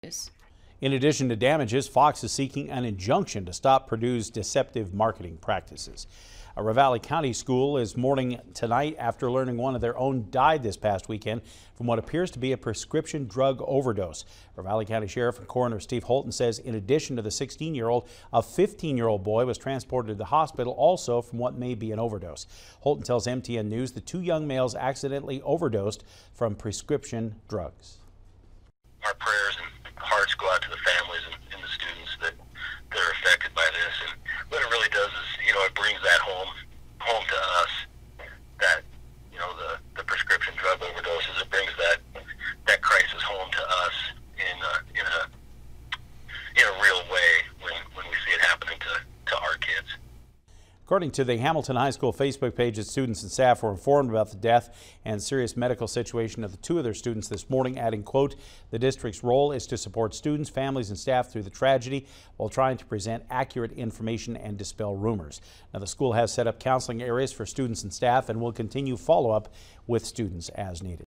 In addition to damages, Fox is seeking an injunction to stop Purdue's deceptive marketing practices. A Ravalli County school is mourning tonight after learning one of their own died this past weekend from what appears to be a prescription drug overdose. Ravalli County Sheriff and Coroner Steve Holton says in addition to the 16-year-old, a 15-year-old boy was transported to the hospital also from what may be an overdose. Holton tells MTN News the two young males accidentally overdosed from prescription drugs. Our prayers and hearts go out to the families and the students that are affected by this. And what it really does is, it brings that home to us, that, the prescription drug overdoses, it brings that crisis home to us in a real way when we see it happening to our kids. According to the Hamilton High School Facebook page, its students and staff were informed about the death and serious medical situation of the two of their students this morning, adding, quote, "The district's role is to support students, families, and staff through the tragedy while trying to present accurate information and dispel rumors." Now, the school has set up counseling areas for students and staff and will continue follow-up with students as needed.